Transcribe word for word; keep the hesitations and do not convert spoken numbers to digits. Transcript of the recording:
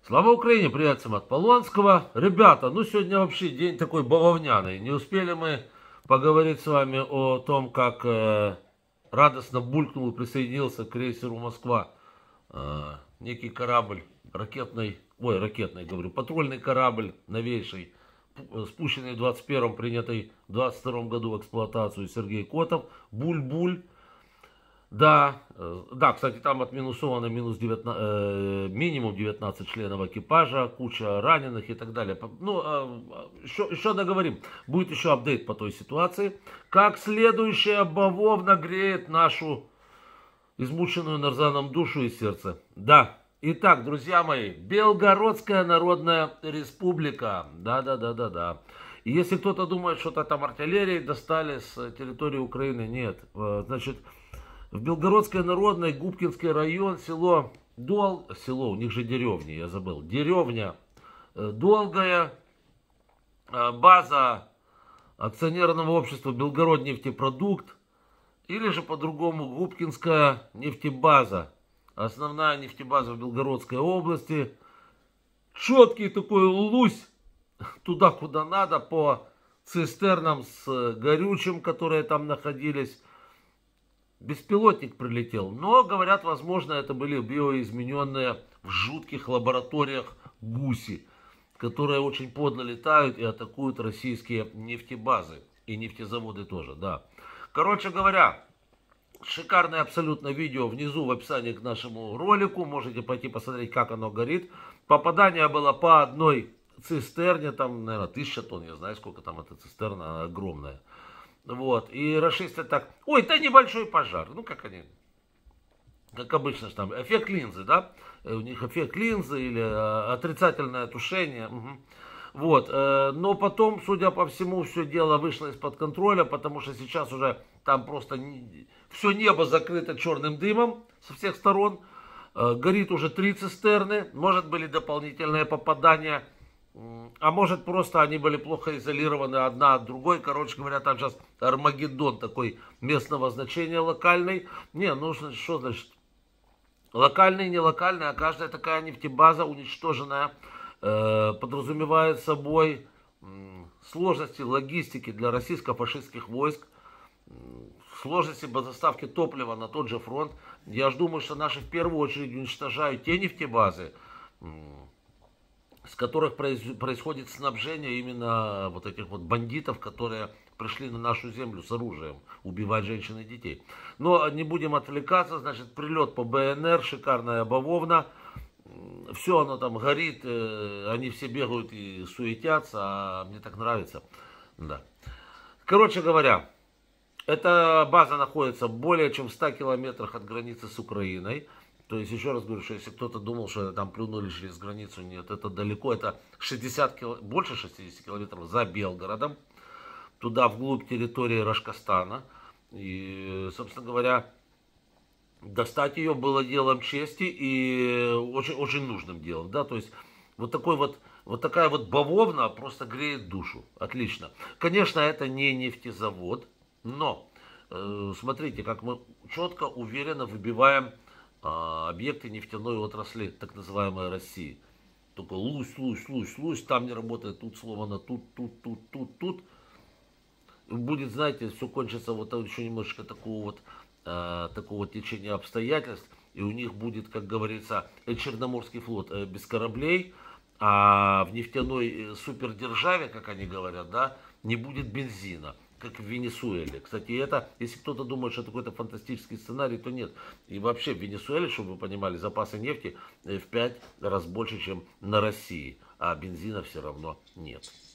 Слава Украине! Привет всем от Полонского. Ребята, ну сегодня вообще день такой бавовняный. Не успели мы поговорить с вами о том, как э, радостно булькнул и присоединился к крейсеру Москва э, некий корабль ракетный, ой, ракетный, говорю, патрульный корабль новейший, спущенный в двадцать первом, принятый в двадцать втором году в эксплуатацию, Сергей Котов, Буль-Буль. Да, э, да, кстати, там отминусовано минус девятнадцать, э, минимум девятнадцать членов экипажа, куча раненых и так далее. Ну, э, еще, еще договорим. Будет еще апдейт по той ситуации. Как следующая бавовна греет нашу измученную нарзаном душу и сердце. Да, итак, друзья мои, Белгородская Народная Республика. Да-да-да-да-да. И если кто-то думает, что-то там артиллерии достали с территории Украины, нет. Значит... В Белгородской Народной, Губкинский район, село Дол, село, у них же деревня, я забыл, деревня Долгая, база акционерного общества Белгороднефтепродукт, или же по-другому Губкинская нефтебаза, основная нефтебаза в Белгородской области, четкий такой лусь, туда, куда надо, по цистернам с горючим, которые там находились. Беспилотник прилетел, но, говорят, возможно, это были биоизмененные в жутких лабораториях гуси, которые очень подло летают и атакуют российские нефтебазы и нефтезаводы тоже, да. Короче говоря, шикарное абсолютно видео внизу в описании к нашему ролику, можете пойти посмотреть, как оно горит. Попадание было по одной цистерне, там, наверное, тысяча тонн, я знаю, сколько там эта цистерна, она огромная. Вот, и расшистят так, ой, да небольшой пожар, ну как они, как обычно, там, эффект линзы, да, у них эффект линзы или э, отрицательное тушение, угу. Вот, э, но потом, судя по всему, все дело вышло из-под контроля, потому что сейчас уже там просто не, все небо закрыто черным дымом со всех сторон, э, горит уже три цистерны, может были дополнительные попадания. А может просто они были плохо изолированы одна от другой. Короче говоря, там сейчас Армагеддон такой местного значения локальный. Не, ну что значит? Локальный, не локальный, а каждая такая нефтебаза уничтоженная э, подразумевает собой э, сложности логистики для российско-фашистских войск, э, сложности доставки топлива на тот же фронт. Я же думаю, что наши в первую очередь уничтожают те нефтебазы, э, с которых происходит снабжение именно вот этих вот бандитов, которые пришли на нашу землю с оружием убивать женщин и детей. Но не будем отвлекаться, значит, прилет по БНР, шикарная бавовна, все оно там горит, они все бегают и суетятся, а мне так нравится. Да. Короче говоря, эта база находится более чем в ста километрах от границы с Украиной. То есть, еще раз говорю, что если кто-то думал, что там плюнули через границу, нет, это далеко, это шестьдесят кило, больше шестидесяти километров за Белгородом, туда вглубь территории Рашкастана. И, собственно говоря, достать ее было делом чести и очень, очень нужным делом, да, то есть, вот такой вот, вот такая вот бавовна просто греет душу, отлично. Конечно, это не нефтезавод, но, э, смотрите, как мы четко, уверенно выбиваем объекты нефтяной отрасли, так называемой России. Только лусь, лусь, лусь, лусь, там не работает, тут сломано, тут, тут, тут, тут, тут. Будет, знаете, все кончится вот еще немножечко такого вот, э, такого течения обстоятельств, и у них будет, как говорится, Черноморский флот э, без кораблей, а в нефтяной супердержаве, как они говорят, да, не будет бензина, как в Венесуэле. Кстати, это, если кто-то думает, что это какой-то фантастический сценарий, то нет. И вообще в Венесуэле, чтобы вы понимали, запасы нефти в пять раз больше, чем на России. А бензина все равно нет.